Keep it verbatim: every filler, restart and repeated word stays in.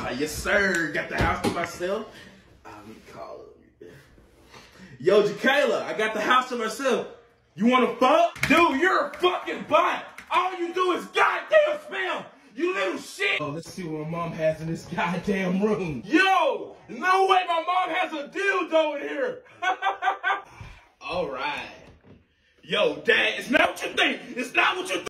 Yes, sir. Got the house to myself. I'm call it. Yo, Jacayla, I got the house to myself. You wanna fuck? Dude, you're a fucking bot. All you do is goddamn spam. You little shit. Oh, let's see what my mom has in this goddamn room. Yo, no way my mom has a dildo in here. All right. Yo, Dad, it's not what you think. It's not what you think.